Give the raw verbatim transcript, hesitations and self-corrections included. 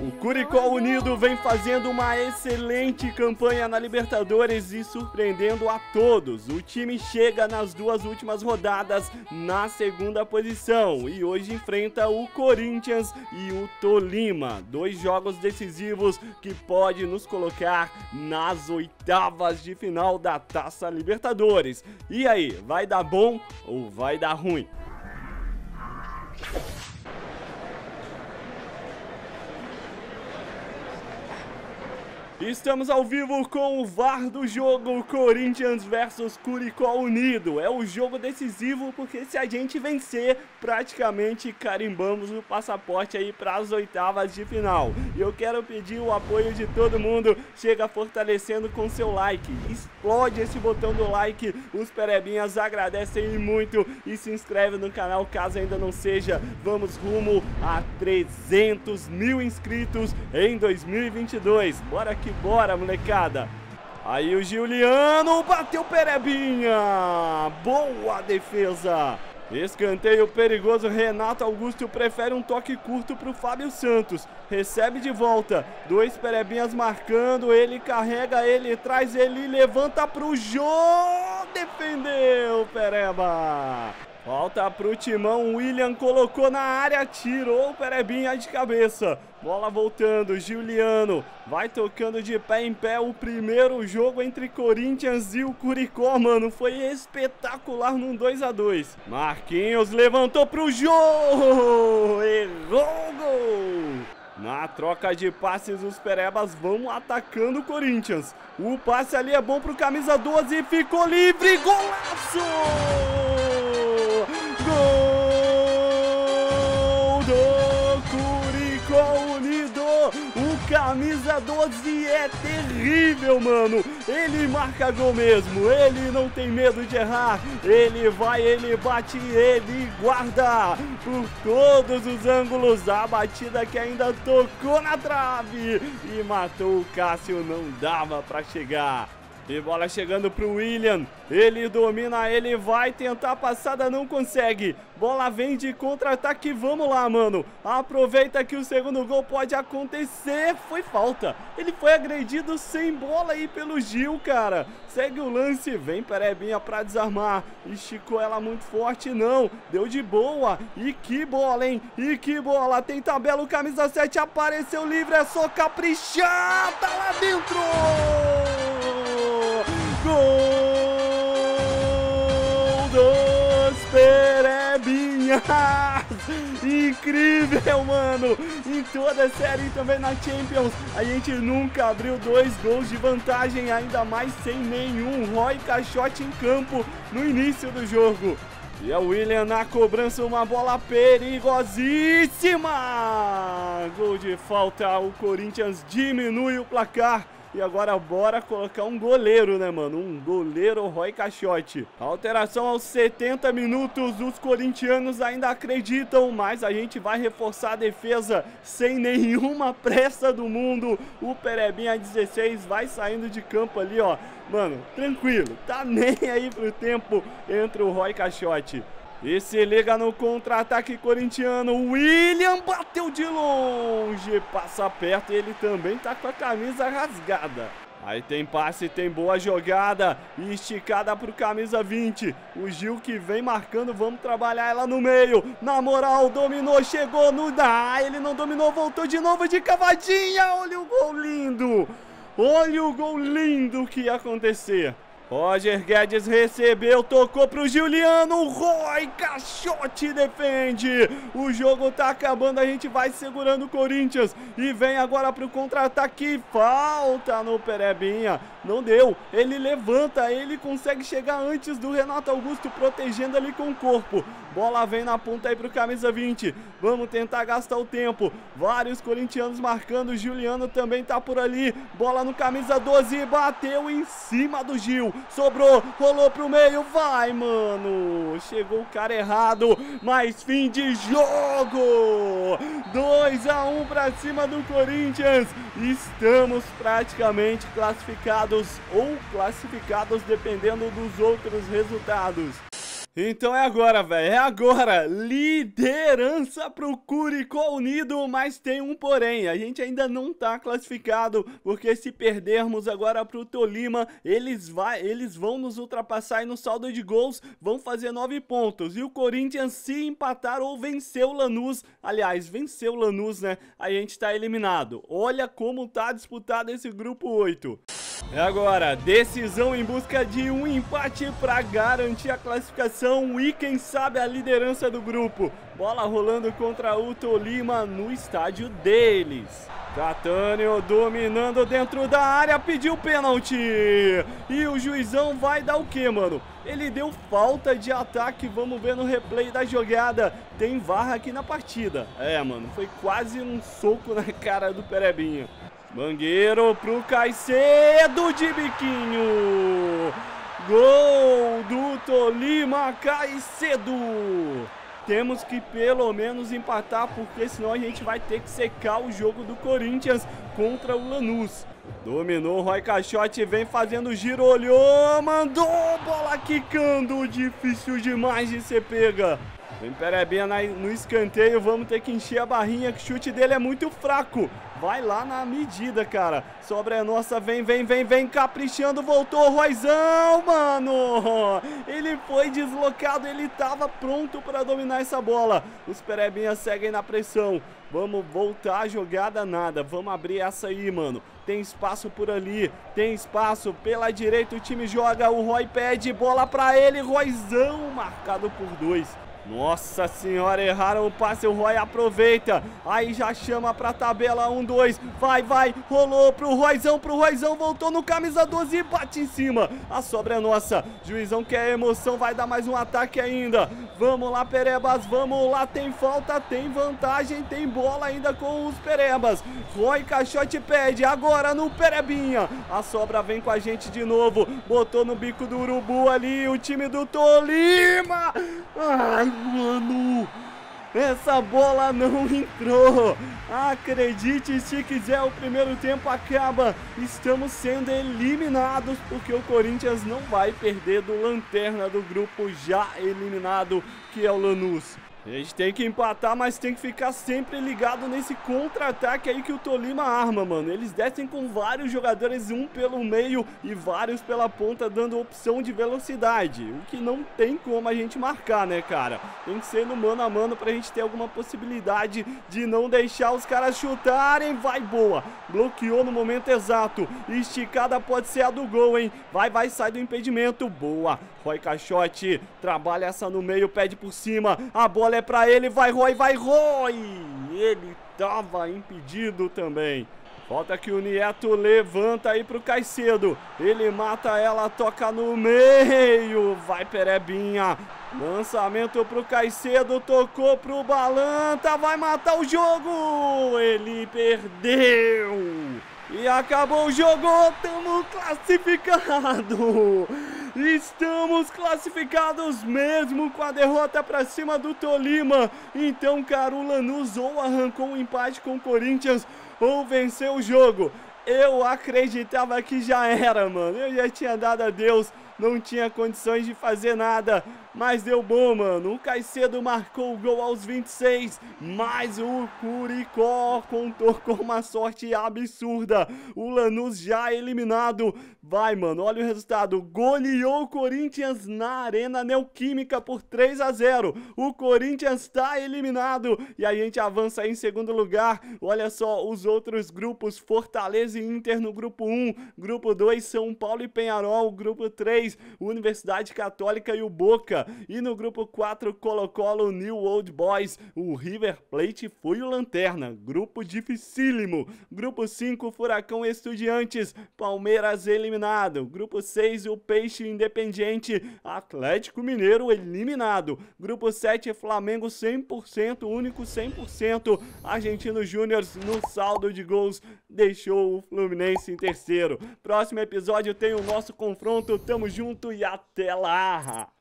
O Curicó Unido vem fazendo uma excelente campanha na Libertadores e surpreendendo a todos. O time chega nas duas últimas rodadas na segunda posição e hoje enfrenta o Corinthians e o Tolima. Dois jogos decisivos que pode nos colocar nas oitavas de final da Taça Libertadores. E aí, vai dar bom ou vai dar ruim? Estamos ao vivo com o V A R do jogo Corinthians versus Curicó Unido. É o jogo decisivo porque se a gente vencer, praticamente carimbamos o passaporte aí para as oitavas de final. E eu quero pedir o apoio de todo mundo, chega fortalecendo com seu like, explode esse botão do like, os perebinhas agradecem muito e se inscreve no canal caso ainda não seja. Vamos rumo a trezentos mil inscritos em dois mil e vinte e dois. Bora que bora, molecada. Aí o Giuliano bateu perebinha. Boa defesa. Escanteio perigoso. Renato Augusto prefere um toque curto para o Fábio Santos. Recebe de volta. Dois perebinhas marcando. Ele carrega, ele traz, ele levanta para o Jô. Defendeu, Pereba. Volta pro Timão, William colocou na área, tirou o Perebinha de cabeça. Bola voltando, Giuliano vai tocando de pé em pé. O primeiro jogo entre Corinthians e o Curicó, mano, foi espetacular num dois a dois. Marquinhos levantou pro Jô, errou o gol. Na troca de passes, os perebas vão atacando o Corinthians. O passe ali é bom pro camisa doze, ficou livre, golaço! Gol do Curicó Unido! O camisa doze é terrível, mano! Ele marca gol mesmo, ele não tem medo de errar. Ele vai, ele bate, ele guarda por todos os ângulos. A batida que ainda tocou na trave e matou o Cássio, não dava pra chegar. E bola chegando pro William, ele domina, ele vai tentar a passada, não consegue. Bola vem de contra-ataque, vamos lá, mano. Aproveita que o segundo gol pode acontecer. Foi falta, ele foi agredido sem bola aí pelo Gil, cara. Segue o lance, vem Perebinha pra desarmar. Esticou ela muito forte, não. Deu de boa, e que bola, hein? E que bola, tem tabela, o camisa sete apareceu livre, é só caprichar, tá lá dentro! Gol dos Perebinhas! Incrível, mano! Em toda a série e também na Champions, a gente nunca abriu dois gols de vantagem, ainda mais sem nenhum Roy Caixote em campo no início do jogo. E é o William na cobrança, uma bola perigosíssima! Gol de falta, o Corinthians diminui o placar. E agora bora colocar um goleiro, né, mano? Um goleiro Roy Caixote. Alteração aos setenta minutos. Os corintianos ainda acreditam, mas a gente vai reforçar a defesa sem nenhuma pressa do mundo. O Perebinha dezesseis vai saindo de campo ali, ó. Mano, tranquilo. Tá nem aí pro tempo entre o Roy Caixote. E se liga no contra-ataque corintiano. O William bateu de longe. Passa perto e ele também tá com a camisa rasgada. Aí tem passe, tem boa jogada. Esticada pro camisa vinte. O Gil que vem marcando. Vamos trabalhar ela no meio. Na moral, dominou, chegou no... Ah, ele não dominou, voltou de novo de cavadinha. Olha o gol lindo. Olha o gol lindo que ia acontecer. Roger Guedes recebeu, tocou pro Giuliano, Roy Caixote defende. O jogo tá acabando, a gente vai segurando o Corinthians e vem agora pro contra-ataque. Falta no Perebinha, não deu, ele levanta, ele consegue chegar antes do Renato Augusto, protegendo ali com o corpo. Bola vem na ponta aí pro camisa vinte, vamos tentar gastar o tempo. Vários corintianos marcando, o Giuliano também tá por ali. Bola no camisa doze, bateu em cima do Gil. Sobrou, rolou pro meio, vai, mano. Chegou o cara errado, mas fim de jogo. dois a um pra cima do Corinthians. Estamos praticamente classificados ou classificados dependendo dos outros resultados. Então é agora, velho, é agora, liderança pro Curicó Unido, mas tem um porém, a gente ainda não tá classificado, porque se perdermos agora pro Tolima, eles, vai, eles vão nos ultrapassar e no saldo de gols vão fazer nove pontos, e o Corinthians se empatar ou vencer o Lanús, aliás, vencer o Lanús, né, a gente tá eliminado. Olha como tá disputado esse grupo oito. É agora, decisão em busca de um empate para garantir a classificação e quem sabe a liderança do grupo. Bola rolando contra o Tolima no estádio deles. Catânio dominando dentro da área, pediu pênalti. E o juizão vai dar o que, mano? Ele deu falta de ataque, vamos ver no replay da jogada. Tem V A R aqui na partida. É, mano, foi quase um soco na cara do Perebinha. Mangueiro pro Caicedo de biquinho. Gol do Tolima, Caicedo. Temos que pelo menos empatar, porque senão a gente vai ter que secar o jogo do Corinthians contra o Lanús. Dominou, Roy Caixote vem fazendo giro, olhou, mandou, bola quicando, difícil demais de ser pega. Vem Perebinha no escanteio, vamos ter que encher a barrinha, que o chute dele é muito fraco. Vai lá na medida, cara. Sobra é nossa, vem, vem, vem, vem, caprichando, voltou, Royzão, mano. Ele foi deslocado, ele tava pronto para dominar essa bola. Os Perebinhas seguem na pressão. Vamos voltar a jogada, nada. Vamos abrir essa aí, mano. Tem espaço por ali, tem espaço. Pela direita o time joga, o Roy pede, bola pra ele, Royzão, marcado por dois. Nossa senhora, erraram o passe, o Roy aproveita, aí já chama pra tabela, um, dois, vai, vai, rolou pro Royzão, pro Royzão, voltou no camisa doze e bate em cima, a sobra é nossa, juizão quer emoção, vai dar mais um ataque ainda, vamos lá Perebas, vamos lá, tem falta, tem vantagem, tem bola ainda com os Perebas, Roy Caixote pede, agora no Perebinha, a sobra vem com a gente de novo, botou no bico do urubu ali, o time do Tolima, ai, mano, essa bola não entrou. Acredite se quiser, o primeiro tempo acaba. Estamos sendo eliminados porque o Corinthians não vai perder do lanterna do grupo já eliminado, que é o Lanús. A gente tem que empatar, mas tem que ficar sempre ligado nesse contra-ataque aí que o Tolima arma, mano. Eles descem com vários jogadores, um pelo meio e vários pela ponta, dando opção de velocidade. O que não tem como a gente marcar, né, cara? Tem que ser no mano a mano pra gente ter alguma possibilidade de não deixar os caras chutarem. Vai, boa. Bloqueou no momento exato. Esticada pode ser a do gol, hein? Vai, vai, sai do impedimento. Boa. Roy Caixote trabalha essa no meio, pede por cima. A bola é pra ele, vai Roy, vai Roy! Ele tava impedido também. Falta que o Nieto levanta aí pro Caicedo. Ele mata ela, toca no meio. Vai Perebinha. Lançamento pro Caicedo, tocou pro Balanta, vai matar o jogo. Ele perdeu. E acabou o jogo, estamos classificados. Estamos classificados mesmo com a derrota para cima do Tolima. Então, cara, o Lanús ou arrancou um empate com o Corinthians ou venceu o jogo. Eu acreditava que já era, mano. Eu já tinha dado adeus, não tinha condições de fazer nada. Mas deu bom, mano. O Caicedo marcou o gol aos vinte e seis. Mas o Curicó contou com uma sorte absurda. O Lanús já eliminado. Vai, mano. Olha o resultado. Goleou o Corinthians na Arena Neoquímica por três a zero. O Corinthians está eliminado. E a gente avança aí em segundo lugar. Olha só os outros grupos. Fortaleza e Inter no grupo um. Grupo dois, São Paulo e Penharol. Grupo três, Universidade Católica e o Boca. E no grupo quatro, Colo-Colo, New Old Boys, o River Plate foi o lanterna, grupo dificílimo. Grupo cinco, Furacão e Estudiantes, Palmeiras eliminado. Grupo seis, o Peixe Independiente, Atlético Mineiro eliminado. Grupo sete, Flamengo cem por cento, único cem por cento. Argentino Júnior no saldo de gols deixou o Fluminense em terceiro. Próximo episódio tem o nosso confronto, tamo junto e até lá!